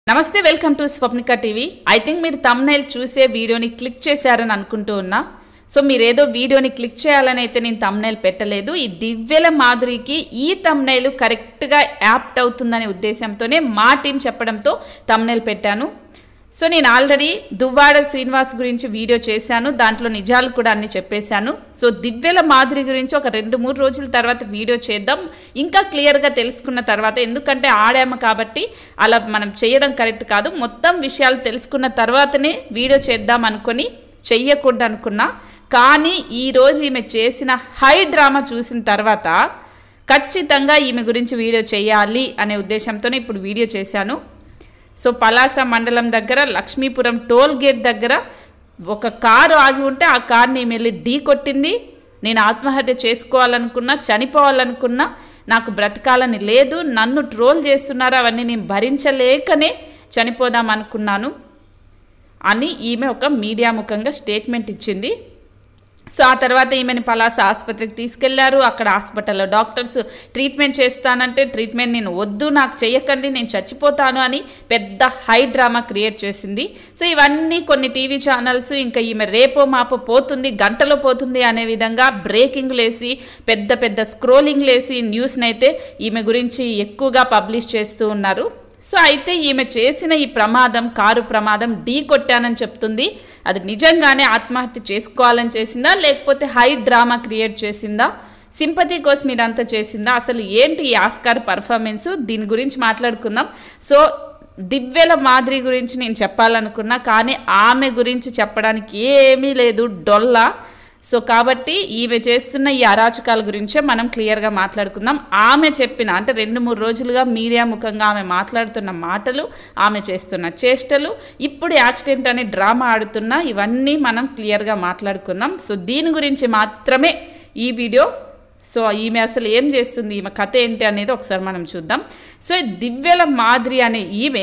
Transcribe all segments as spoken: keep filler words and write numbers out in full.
నమస్తే welcome to Swapnika TV. I think మీరు thumbnail చూసే వీడియోని క్లిక్ చేశారని అనుకుంటూ ఉన్నా. సో మీరు ఏదో వీడియోని క్లిక్ చేయాలని అయితే నేను థంబ్నైల్ పెట్టలేదు. ఈ దివ్యల మాధురికి ఈ థంబ్నైల్ కరెక్ట్గా యాప్ట్ అవుతుందనే ఉద్దేశంతోనే మా టీం చెప్పడంతో థంబ్నైల్ పెట్టాను. సో నేను ఆల్రెడీ దువ్వాడ శ్రీనివాస్ గురించి వీడియో చేశాను, దాంట్లో నిజాలు కూడా అన్ని చెప్పేశాను. సో దివ్యల మాధురి గురించి ఒక రెండు మూడు రోజుల తర్వాత వీడియో చేద్దాం, ఇంకా క్లియర్గా తెలుసుకున్న తర్వాత. ఎందుకంటే ఆడాము కాబట్టి అలా మనం చేయడం కరెక్ట్ కాదు. మొత్తం విషయాలు తెలుసుకున్న తర్వాతనే వీడియో చేద్దాం అనుకొని చెయ్యకూడదు అనుకున్నా. కానీ ఈరోజు ఈమె చేసిన హై డ్రామా చూసిన తర్వాత ఖచ్చితంగా ఈమె గురించి వీడియో చేయాలి అనే ఉద్దేశంతోనే ఇప్పుడు వీడియో చేశాను. సో పలాస మండలం దగ్గర లక్ష్మీపురం టోల్ గేట్ దగ్గర ఒక కారు ఆగి ఉంటే ఆ కార్ని వెళ్ళి ఢీ కొట్టింది. నేను ఆత్మహత్య చేసుకోవాలనుకున్నా, చనిపోవాలనుకున్నా, నాకు బ్రతకాలని లేదు, నన్ను ట్రోల్ చేస్తున్నారు, అవన్నీ నేను భరించలేకనే చనిపోదాం అనుకున్నాను అని ఈమె ఒక మీడియా ముఖంగా స్టేట్మెంట్ ఇచ్చింది. సో ఆ తర్వాత ఈమెను పలాస ఆసుపత్రికి తీసుకెళ్లారు. అక్కడ హాస్పిటల్లో డాక్టర్స్ ట్రీట్మెంట్ చేస్తానంటే ట్రీట్మెంట్ నేను వద్దు, నాకు చేయకండి, నేను చచ్చిపోతాను అని పెద్ద హై డ్రామా క్రియేట్ చేసింది. సో ఇవన్నీ కొన్ని టీవీ ఛానల్స్ ఇంకా ఈమె రేపో మాపో పోతుంది, గంటలో పోతుంది అనే విధంగా బ్రేకింగ్లు వేసి పెద్ద పెద్ద స్క్రోలింగ్లు వేసి న్యూస్ని అయితే ఈమె గురించి ఎక్కువగా పబ్లిష్ చేస్తూ ఉన్నారు. సో అయితే ఈమె చేసిన ఈ ప్రమాదం, కారు ప్రమాదం ఢీ కొట్టానని చెప్తుంది. అది నిజంగానే ఆత్మహత్య చేసుకోవాలని చేసిందా, లేకపోతే హై డ్రామా క్రియేట్ చేసిందా, సింపతి కోసం ఇదంతా చేసిందా, అసలు ఏంటి ఈ ఆస్కార్ పర్ఫార్మెన్స్, దీని గురించి మాట్లాడుకుందాం. సో దివ్యల మాధురి గురించి నేను చెప్పాలనుకున్నా, కానీ ఆమె గురించి చెప్పడానికి ఏమీ లేదు, డొల్లా. సో కాబట్టి ఈమె చేస్తున్న ఈ అరాచకాల గురించే మనం క్లియర్గా మాట్లాడుకుందాం. ఆమె చెప్పిన అంటే రెండు మూడు రోజులుగా మీడియా ముఖంగా ఆమె మాట్లాడుతున్న మాటలు, ఆమె చేస్తున్న చేష్టలు, ఇప్పుడు యాక్సిడెంట్ అని డ్రామా ఆడుతున్న ఇవన్నీ మనం క్లియర్గా మాట్లాడుకుందాం. సో దీని గురించి మాత్రమే ఈ వీడియో. సో ఈమె అసలు ఏం చేస్తుంది, ఈమె కథ ఏంటి అనేది ఒకసారి మనం చూద్దాం. సో దివ్యల మాధురి అనే ఈమె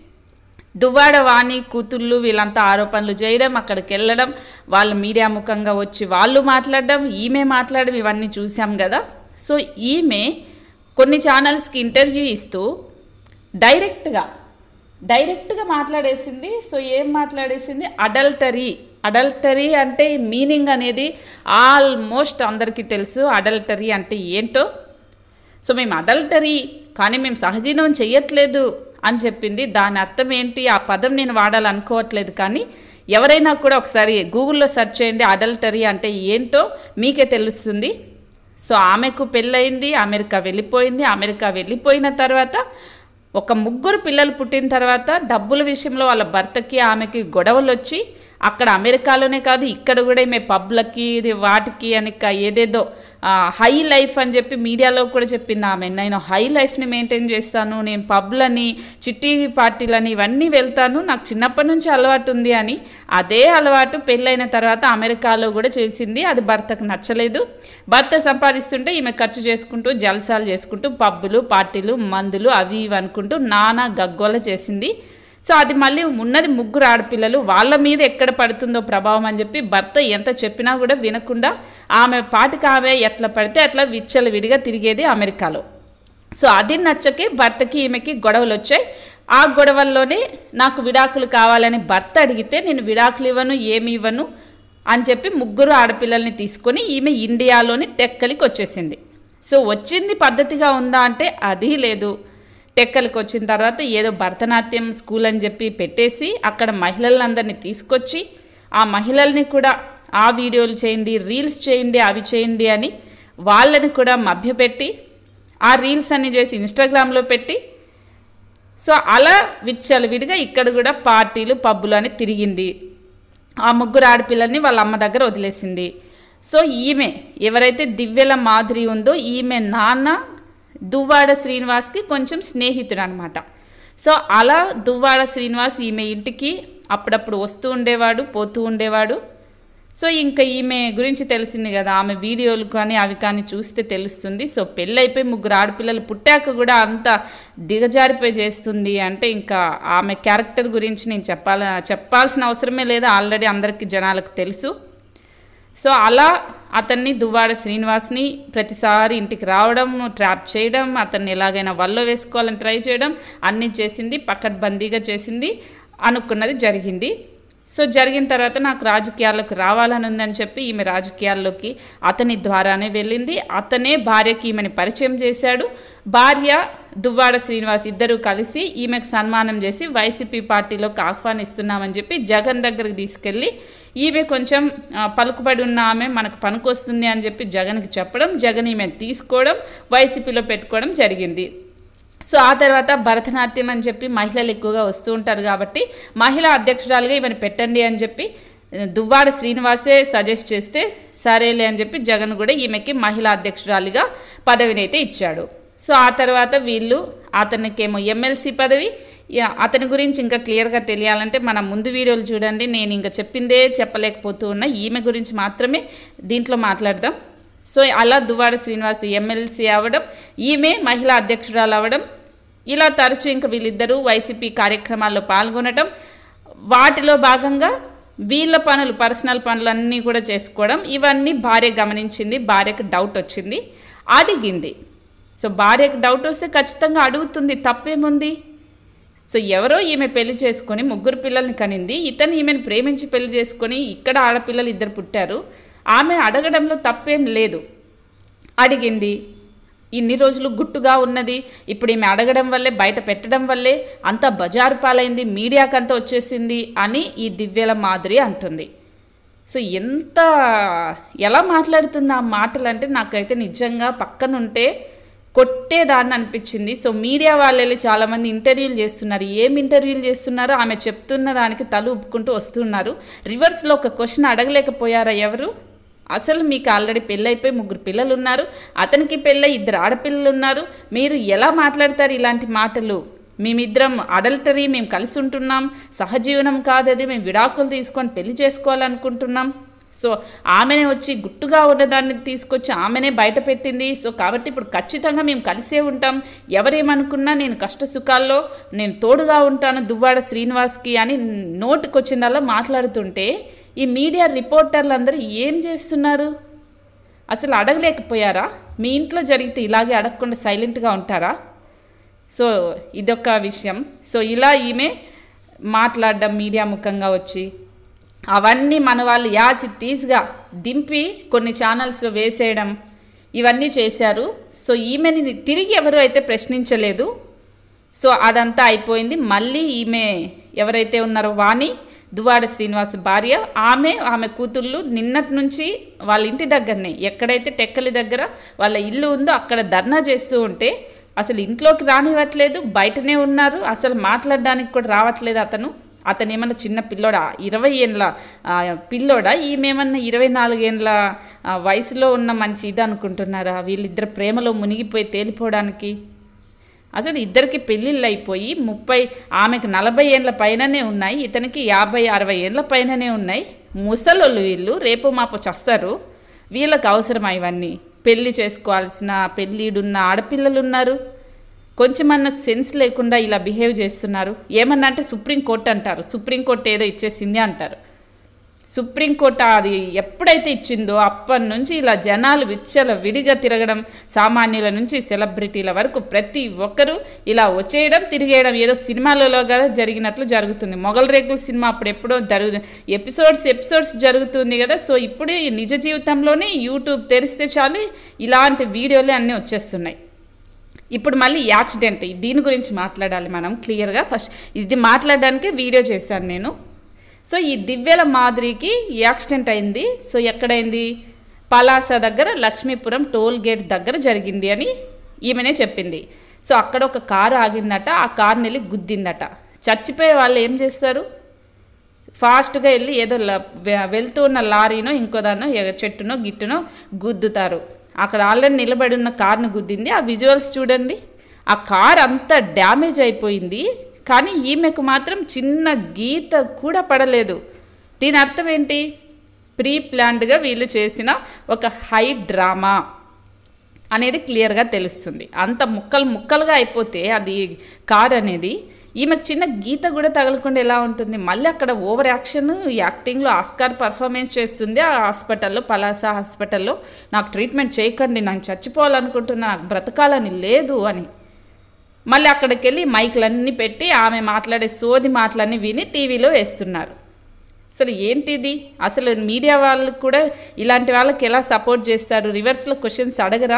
దువ్వాడ వాణి కూతుళ్ళు వీళ్ళంతా ఆరోపణలు చేయడం, అక్కడికి వెళ్ళడం, వాళ్ళు మీడియా ముఖంగా వచ్చి వాళ్ళు మాట్లాడడం, ఈమె మాట్లాడడం, ఇవన్నీ చూసాం కదా. సో ఈమె కొన్ని ఛానల్స్కి ఇంటర్వ్యూ ఇస్తూ డైరెక్ట్గా డైరెక్ట్గా మాట్లాడేసింది. సో ఏం మాట్లాడేసింది, అడల్టరీ అడల్టరీ అంటే మీనింగ్ అనేది ఆల్మోస్ట్ అందరికీ తెలుసు. అడల్టరీ అంటే ఏంటో. సో మేము అడల్టరీ కానీ మేము సహజీవనం చెయ్యట్లేదు అని చెప్పింది. దాని అర్థం ఏంటి, ఆ పదం నేను వాడాలనుకోవట్లేదు, కానీ ఎవరైనా కూడా ఒకసారి గూగుల్లో సెర్చ్ చేయండి, అడల్టరీ అంటే ఏంటో మీకే తెలుస్తుంది. సో ఆమెకు పెళ్ళయింది, అమెరికా వెళ్ళిపోయింది. అమెరికా వెళ్ళిపోయిన తర్వాత ఒక ముగ్గురు పిల్లలు పుట్టిన తర్వాత డబ్బుల విషయంలో వాళ్ళ భర్తకి ఆమెకి గొడవలు వచ్చి అక్కడ అమెరికాలోనే కాదు ఇక్కడ కూడా ఈమె పబ్లకి వాటికి అని ఏదేదో హై లైఫ్ అని చెప్పి మీడియాలో కూడా చెప్పింది ఆమె. నేను హై లైఫ్ని మెయింటైన్ చేస్తాను, నేను పబ్లని, చిట్టి పార్టీలని ఇవన్నీ వెళ్తాను, నాకు చిన్నప్పటి నుంచి అలవాటు ఉంది అని. అదే అలవాటు పెళ్ళైన తర్వాత అమెరికాలో కూడా చేసింది. అది భర్తకు నచ్చలేదు. భర్త సంపాదిస్తుంటే ఈమె ఖర్చు చేసుకుంటూ జల్సాలు చేసుకుంటూ పబ్బులు, పార్టీలు, మందులు అవి ఇవి అనుకుంటూ నానా గగ్గోల చేసింది. సో అది మళ్ళీ ఉన్నది ముగ్గురు ఆడపిల్లలు, వాళ్ళ మీద ఎక్కడ పడుతుందో ప్రభావం అని చెప్పి భర్త ఎంత చెప్పినా కూడా వినకుండా ఆమె పాటికి ఆమె ఎట్లా పడితే అట్లా విచ్చలవిడిగా తిరిగేది అమెరికాలో. సో అది నచ్చకే భర్తకి ఈమెకి గొడవలు వచ్చాయి. ఆ గొడవల్లోనే నాకు విడాకులు కావాలని భర్త అడిగితే నేను విడాకులు ఇవ్వను, ఏమి ఇవ్వను అని చెప్పి ముగ్గురు ఆడపిల్లల్ని తీసుకొని ఈమె ఇండియాలోని టెక్కలికి వచ్చేసింది. సో వచ్చింది పద్ధతిగా ఉందా అంటే అది లేదు. టెక్కలికి వచ్చిన తర్వాత ఏదో భరతనాట్యం స్కూల్ అని చెప్పి పెట్టేసి అక్కడ మహిళలందరినీ తీసుకొచ్చి ఆ మహిళల్ని కూడా ఆ వీడియోలు చేయండి, రీల్స్ చేయండి, అవి చేయండి అని వాళ్ళని కూడా మభ్యపెట్టి ఆ రీల్స్ అన్ని చేసి ఇన్స్టాగ్రామ్లో పెట్టి సో అలా విచ్చలవిడిగా ఇక్కడ కూడా పార్టీలు, పబ్బులు అని తిరిగింది. ఆ ముగ్గురు ఆడపిల్లల్ని వాళ్ళ అమ్మ దగ్గర వదిలేసింది. సో ఈమె ఎవరైతే దివ్యల మాధురి ఉందో ఈమె నాన్న దువ్వాడ శ్రీనివాస్కి కొంచెం స్నేహితుడు అనమాట. సో అలా దువ్వాడ శ్రీనివాస్ ఈమె ఇంటికి అప్పుడప్పుడు వస్తూ ఉండేవాడు, పోతూ ఉండేవాడు. సో ఇంకా ఈమె గురించి తెలిసింది కదా, ఆమె వీడియోలు కానీ అవి కానీ చూస్తే తెలుస్తుంది. సో పెళ్ళైపోయి ముగ్గురు ఆడపిల్లలు పుట్టాక కూడా అంత దిగజారిపోయి చేస్తుంది అంటే ఇంకా ఆమె క్యారెక్టర్ గురించి నేను చెప్పాల చెప్పాల్సిన అవసరమే లేదు, ఆల్రెడీ అందరికీ జనాలకు తెలుసు. సో అలా అతన్ని దువ్వాడ శ్రీనివాస్ని ప్రతిసారి ఇంటికి రావడం, ట్రాప్ చేయడం, అతన్ని ఎలాగైనా వల్లో వేసుకోవాలని ట్రై చేయడం అన్నీ చేసింది, పకడ్బందీగా చేసింది, అనుకున్నది జరిగింది. సో జరిగిన తర్వాత నాకు రాజకీయాల్లోకి రావాలని ఉందని చెప్పి ఈమె రాజకీయాల్లోకి అతని ద్వారానే వెళ్ళింది. అతనే భార్యకి ఈమెని పరిచయం చేశాడు. భార్య దువ్వాడ శ్రీనివాస్ ఇద్దరూ కలిసి ఈమెకు సన్మానం చేసి వైసీపీ పార్టీలోకి ఆహ్వానిస్తున్నామని చెప్పి జగన్ దగ్గరికి తీసుకెళ్ళి ఈమె కొంచెం పలుకుబడి ఉన్న ఆమె మనకు పనికొస్తుంది అని చెప్పి జగన్కి చెప్పడం, జగన్ ఈమె తీసుకోవడం, వైసీపీలో పెట్టుకోవడం జరిగింది. సో ఆ తర్వాత భరతనాట్యం అని చెప్పి మహిళలు ఎక్కువగా వస్తూ ఉంటారు కాబట్టి మహిళా అధ్యక్షురాలుగా ఈమెను పెట్టండి అని చెప్పి దువ్వాడ శ్రీనివాసే సజెస్ట్ చేస్తే సరేలే అని చెప్పి జగన్ కూడా ఈమెకి మహిళా అధ్యక్షురాలిగా పదవిని అయితే ఇచ్చాడు. సో ఆ తర్వాత వీళ్ళు అతనికేమో ఎమ్మెల్సీ పదవి. అతని గురించి ఇంకా క్లియర్గా తెలియాలంటే మన ముందు వీడియోలు చూడండి. నేను ఇంకా చెప్పిందే చెప్పలేకపోతూ ఉన్నా, ఈమె గురించి మాత్రమే దీంట్లో మాట్లాడదాం. సో అలా దువ్వాడ శ్రీనివాస్ ఎమ్మెల్సీ అవ్వడం, ఈమె మహిళా అధ్యక్షురాలు అవ్వడం, ఇలా తరచూ ఇంకా వీళ్ళిద్దరూ వైసీపీ కార్యక్రమాల్లో పాల్గొనడం, వాటిలో భాగంగా వీళ్ళ పనులు పర్సనల్ పనులన్నీ కూడా చేసుకోవడం, ఇవన్నీ భార్య గమనించింది. భార్యకు డౌట్ వచ్చింది, అడిగింది. సో భార్యకు డౌట్ వస్తే ఖచ్చితంగా అడుగుతుంది, తప్పేముంది? సో ఎవరో ఈమె పెళ్లి చేసుకొని ముగ్గురు పిల్లల్ని కనింది, ఇతను ఈమెను ప్రేమించి పెళ్లి చేసుకొని ఇక్కడ ఆడపిల్లలు ఇద్దరు పుట్టారు. ఆమె అడగడంలో తప్పేం లేదు, అడిగింది. ఇన్ని రోజులు గుట్టుగా ఉన్నది, ఇప్పుడు ఈమె అడగడం వల్లే, బయట పెట్టడం వల్లే అంతా బజారు పాలైంది, మీడియాకంతా వచ్చేసింది అని ఈ దివ్యల మాధురి అంటుంది. సో ఎంత ఎలా మాట్లాడుతుంది ఆ మాటలు అంటే నాకైతే నిజంగా పక్కనుంటే కొట్టేదాన్ని అనిపించింది. సో మీడియా వాళ్ళు వెళ్ళి చాలామంది ఇంటర్వ్యూలు చేస్తున్నారు. ఏం ఇంటర్వ్యూలు చేస్తున్నారో ఆమె చెప్తున్న దానికి తల ఊపుకుంటూ వస్తున్నారు. రివర్స్లో ఒక క్వశ్చన్ అడగలేకపోయారా ఎవరు? అసలు మీకు ఆల్రెడీ పెళ్ళైపోయి ముగ్గురు పిల్లలు ఉన్నారు, అతనికి పెళ్ళై ఇద్దరు ఆడపిల్లలు ఉన్నారు, మీరు ఎలా మాట్లాడతారు ఇలాంటి మాటలు? మేమిద్దరం అడల్టరీ, మేము కలిసి ఉంటున్నాం, సహజీవనం కాదు అది, మేము విడాకులు తీసుకొని పెళ్లి చేసుకోవాలనుకుంటున్నాం. సో ఆమెనే వచ్చి గుట్టుగా ఉన్నదాన్ని తీసుకొచ్చి ఆమెనే బయట పెట్టింది. సో కాబట్టి ఇప్పుడు ఖచ్చితంగా మేము కలిసే ఉంటాం, ఎవరేమనుకున్నా నేను కష్ట సుఖాల్లో నేను తోడుగా ఉంటాను దువ్వాడ శ్రీనివాస్కి అని నోటికొచ్చిందల్లా మాట్లాడుతుంటే ఈ మీడియా రిపోర్టర్లు అందరూ ఏం చేస్తున్నారు? అసలు అడగలేకపోయారా? మీ ఇంట్లో జరిగితే ఇలాగే అడగకుండా సైలెంట్గా ఉంటారా? సో ఇదొక విషయం. సో ఇలా ఈమె మాట్లాడడం మీడియా ముఖంగా వచ్చి అవన్నీ మన వాళ్ళు యాజ్ ఇట్ ఈజ్గా దింపి కొన్ని ఛానల్స్లో వేసేయడం ఇవన్నీ చేశారు. సో ఈమెని తిరిగి ఎవరు అయితే ప్రశ్నించలేదు. సో అదంతా అయిపోయింది. మళ్ళీ ఈమె ఎవరైతే ఉన్నారో వాణి, దువ్వాడ శ్రీనివాస్ భార్య, ఆమె ఆమె కూతుళ్ళు నిన్నటి నుంచి వాళ్ళ ఇంటి దగ్గరనే ఎక్కడైతే టెక్కలి దగ్గర వాళ్ళ ఇల్లు ఉందో అక్కడ ధర్నా చేస్తూ ఉంటే అసలు ఇంట్లోకి రానివ్వట్లేదు, బయటనే ఉన్నారు, అసలు మాట్లాడడానికి కూడా రావట్లేదు అతను. అతను ఏమన్నా చిన్న పిల్లోడా, ఇరవై ఏళ్ళ పిల్లోడా, ఈమెమన్నా ఇరవై నాలుగేళ్ళ వయసులో ఉన్న మంచి ఇది అనుకుంటున్నారా? వీళ్ళిద్దరు ప్రేమలో మునిగిపోయి తేలిపోవడానికి. అసలు ఇద్దరికి పెళ్ళిళ్ళు అయిపోయి ముప్పై ఆమెకు నలభై ఏళ్ళ పైననే ఉన్నాయి, ఇతనికి యాభై అరవై ఏళ్ళ పైననే ఉన్నాయి. ముసలోళ్ళు వీళ్ళు, రేపు మాపు చస్తారు. వీళ్ళకి అవసరమా ఇవన్నీ? పెళ్ళి చేసుకోవాల్సిన పెళ్ళిడున్న ఆడపిల్లలు ఉన్నారు. కొంచెమన్నా సెన్స్ లేకుండా ఇలా బిహేవ్ చేస్తున్నారు. ఏమన్నా అంటే సుప్రీంకోర్టు అంటారు, సుప్రీంకోర్టు ఏదో ఇచ్చేసింది అంటారు. సుప్రీంకోర్టు అది ఎప్పుడైతే ఇచ్చిందో అప్పటి నుంచి ఇలా జనాలు విచ్చల విడిగా తిరగడం, సామాన్యుల నుంచి సెలబ్రిటీల వరకు ప్రతి ఒక్కరూ ఇలా వచ్చేయడం తిరిగేయడం ఏదో సినిమాలలో కదా జరిగినట్లు జరుగుతుంది. మొగల్ రేకుల సినిమా అప్పుడు ఎప్పుడో జరుగు ఎపిసోడ్స్ ఎపిసోడ్స్ జరుగుతుంది కదా. సో ఇప్పుడు నిజ జీవితంలోనే యూట్యూబ్ తెరిస్తే చాలు ఇలాంటి వీడియోలే అన్నీ వచ్చేస్తున్నాయి. ఇప్పుడు మళ్ళీ యాక్సిడెంట్, దీని గురించి మాట్లాడాలి మనం క్లియర్గా. ఫస్ట్ ఇది మాట్లాడడానికే వీడియో చేశాను నేను. సో ఈ దివ్యల మాధురికి యాక్సిడెంట్ అయింది. సో ఎక్కడైంది? పలాస దగ్గర లక్ష్మీపురం టోల్ గేట్ దగ్గర జరిగింది అని ఈమెనే చెప్పింది. సో అక్కడ ఒక కారు ఆగిందట, ఆ కారుని వెళ్ళి గుద్దిందట. చచ్చిపోయే వాళ్ళు ఏం చేస్తారు? ఫాస్ట్గా వెళ్ళి ఏదో వెళ్తూ ఉన్న లారీనో ఇంకోదానో చెట్టునో గిట్టునో గుద్దుతారు. అక్కడ ఆల్రెడీ నిలబడి ఉన్న కార్ను గుద్దింది. ఆ విజువల్స్ చూడండి. ఆ కార్ అంతా డ్యామేజ్ అయిపోయింది, కానీ ఈమెకు మాత్రం చిన్న గీత కూడా పడలేదు. దీని అర్థం ఏంటి? ప్రీ ప్లాన్డ్గా వీళ్ళు చేసిన ఒక హై డ్రామా అనేది క్లియర్గా తెలుస్తుంది. అంత ముక్కలు ముక్కలుగా అయిపోతే అది కార్ అనేది ఈమెకు చిన్న గీత కూడా తగలకుండా ఎలా ఉంటుంది? మళ్ళీ అక్కడ ఓవర్ యాక్షన్ యాక్టింగ్లో ఆస్కార్ పర్ఫార్మెన్స్ చేస్తుంది ఆ హాస్పిటల్లో, పలాస హాస్పిటల్లో. నాకు ట్రీట్మెంట్ చేయకండి, నాకు చచ్చిపోవాలనుకుంటున్నా, నాకు బ్రతకాలని లేదు అని. మళ్ళీ అక్కడికి వెళ్ళి మైకులన్నీ పెట్టి ఆమె మాట్లాడే సోది మాటలన్నీ విని టీవీలో వేస్తున్నారు. అసలు ఏంటిది? అసలు మీడియా వాళ్ళకు కూడా ఇలాంటి వాళ్ళకి ఎలా సపోర్ట్ చేస్తారు? రివర్స్లో క్వశ్చన్స్ అడగరా?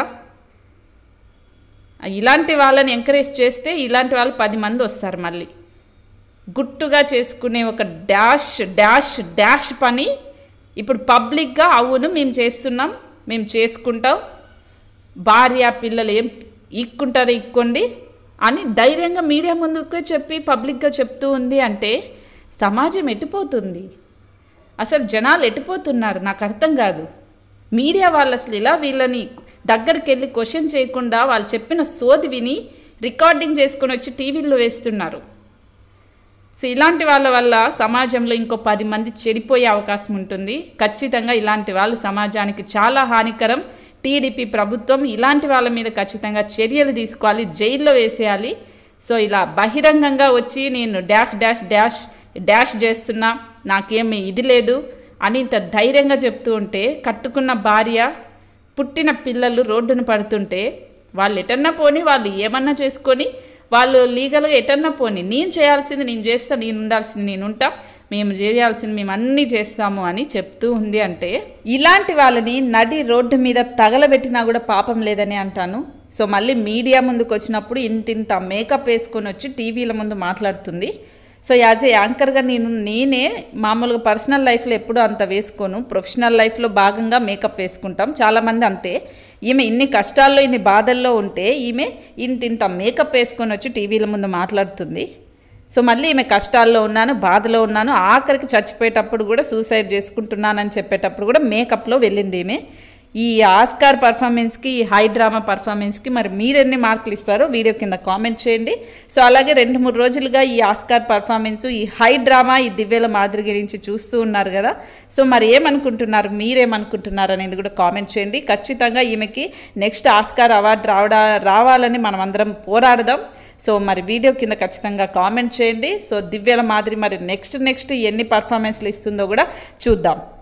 ఇలాంటి వాళ్ళని ఎంకరేజ్ చేస్తే ఇలాంటి వాళ్ళు పది మంది వస్తారు. మళ్ళీ గుట్టుగా చేసుకునే ఒక డాష్ డాష్ డాష్ పని ఇప్పుడు పబ్లిక్గా అవును మేము చేస్తున్నాం, మేము చేసుకుంటాం, భార్య పిల్లలు ఏం ఇక్కుంటారు ఇక్కోండి అని ధైర్యంగా మీడియా ముందుకే చెప్పి పబ్లిక్గా చెప్తూ ఉంది అంటే సమాజం ఎట్టిపోతుంది? అసలు జనాలు ఎట్టిపోతున్నారు? నాకు అర్థం కాదు. మీడియా వాళ్ళు అసలు ఇలా వీళ్ళని దగ్గరికి వెళ్ళి క్వశ్చన్ చేయకుండా వాళ్ళు చెప్పిన సోది విని రికార్డింగ్ చేసుకొని వచ్చి టీవీల్లో వేస్తున్నారు. సో ఇలాంటి వాళ్ళ వల్ల సమాజంలో ఇంకో పది మంది చెడిపోయే అవకాశం ఉంటుంది. ఖచ్చితంగా ఇలాంటి వాళ్ళు సమాజానికి చాలా హానికరం. టీడీపీ ప్రభుత్వం ఇలాంటి వాళ్ళ మీద ఖచ్చితంగా చర్యలు తీసుకోవాలి, జైల్లో వేసేయాలి. సో ఇలా బహిరంగంగా వచ్చి నేను డాష్ డాష్ డాష్ డాష్ చేస్తున్నా, నాకేమి ఇది లేదు అని ఇంత ధైర్యంగా చెప్తూ ఉంటే, కట్టుకున్న భార్య పుట్టిన పిల్లలు రోడ్డున పడుతుంటే వాళ్ళు ఎటన్నా పోని, వాళ్ళు ఏమన్నా చేసుకొని వాళ్ళు లీగల్గా ఎటన్నా పోని, నేను చేయాల్సింది నేను చేస్తా, నేను ఉండాల్సింది నేను ఉంటా, మేము చేయాల్సింది మేము అన్నీ చేస్తాము అని చెప్తూ ఉంది అంటే ఇలాంటి వాళ్ళని నడి రోడ్డు మీద తగలబెట్టినా కూడా పాపం లేదని అంటాను. సో మళ్ళీ మీడియా ముందుకు వచ్చినప్పుడు ఇంత ఇంత మేకప్ వేసుకొని వచ్చి టీవీల ముందు మాట్లాడుతుంది. సో యాజ్ ఏ యాంకర్గా నేను నేనే మామూలుగా పర్సనల్ లైఫ్లో ఎప్పుడూ అంత వేసుకోను, ప్రొఫెషనల్ లైఫ్లో భాగంగా మేకప్ వేసుకుంటాం చాలామంది అంతే. ఈమె ఇన్ని కష్టాల్లో ఇన్ని బాధల్లో ఉంటే ఈమె ఇంత ఇంత మేకప్ వేసుకొని వచ్చి టీవీల ముందు మాట్లాడుతుంది. సో మళ్ళీ ఈమె కష్టాల్లో ఉన్నాను, బాధలో ఉన్నాను, ఆఖరికి చచ్చిపోయేటప్పుడు కూడా సూసైడ్ చేసుకుంటున్నానని చెప్పేటప్పుడు కూడా మేకప్లో వెళ్ళింది ఈమె. ఈ ఆస్కార్ పర్ఫార్మెన్స్కి, ఈ హై డ్రామా పర్ఫార్మెన్స్కి మరి మీరెన్ని మార్కులు ఇస్తారో వీడియో కింద కామెంట్ చేయండి. సో అలాగే రెండు మూడు రోజులుగా ఈ ఆస్కార్ పర్ఫార్మెన్స్, ఈ హై డ్రామా, ఈ దివ్యల మాదిరి గురించి చూస్తూ ఉన్నారు కదా. సో మరి ఏమనుకుంటున్నారు, మీరేమనుకుంటున్నారు అనేది కూడా కామెంట్ చేయండి. ఖచ్చితంగా ఈమెకి నెక్స్ట్ ఆస్కార్ అవార్డు రావడా రావాలని మనం అందరం పోరాడదాం. సో మరి వీడియో కింద ఖచ్చితంగా కామెంట్ చేయండి. సో దివ్యల మాదిరి మరి నెక్స్ట్ నెక్స్ట్ ఎన్ని పర్ఫార్మెన్స్లు ఇస్తుందో కూడా చూద్దాం.